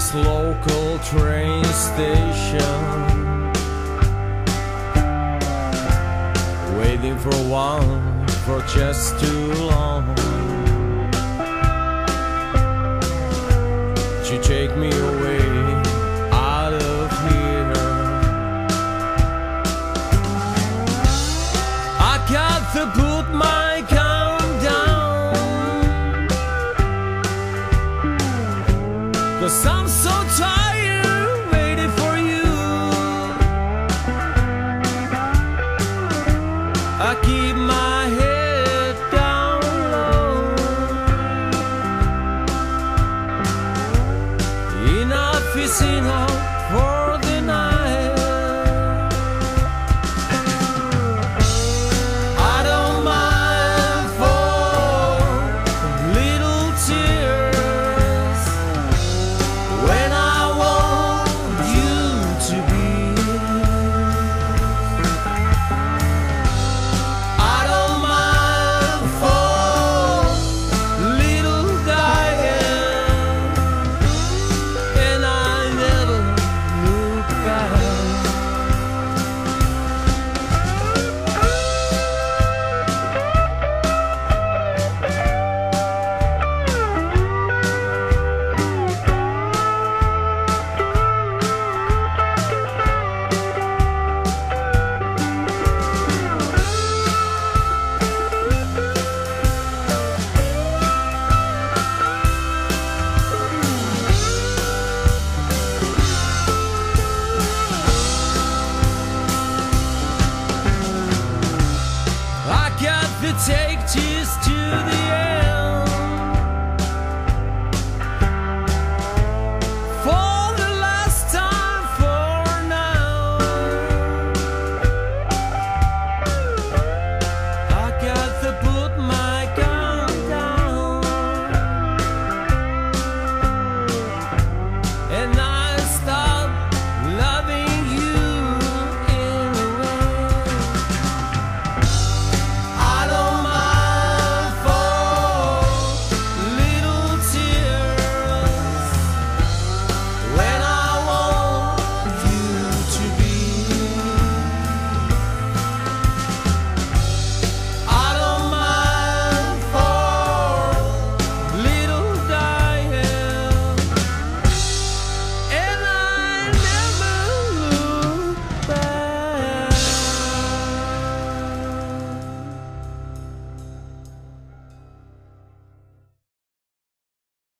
this local train station, waiting for one for just too long. You take me away out of here. I got to put my gun down, 'cause I'm so tired waiting for you. I keep